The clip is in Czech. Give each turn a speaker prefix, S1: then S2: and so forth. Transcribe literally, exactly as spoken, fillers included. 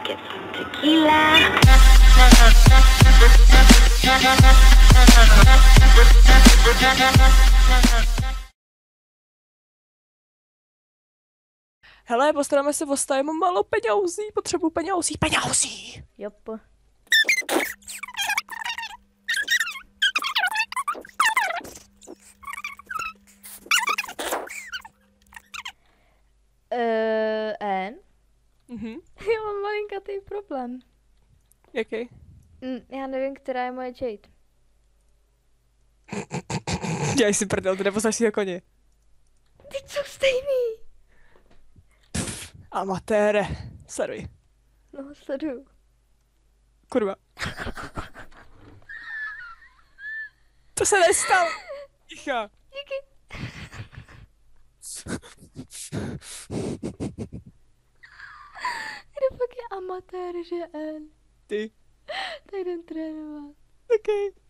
S1: get some tequila.
S2: Hele, postaráme se o stáj, mám málo peňauzí, potřebuji peňauzí, peňauzí.
S3: Jop. Uh, N?
S2: Mhm.
S3: Já mám malinkatý problém.
S2: Jaký?
S3: Mm, já nevím, která je moje Jade.
S2: Dělej si prdel, ty nepoznáš si ho koně.
S3: Teď jsou stejný.
S2: Amatére. Sleduj.
S3: No, sleduju.
S2: Kurva. To se nestalo. Ticha.
S3: Díky. Kdo pak je amatér, že N?
S2: Ty.
S3: Tak jdem trénovat.
S2: Okay.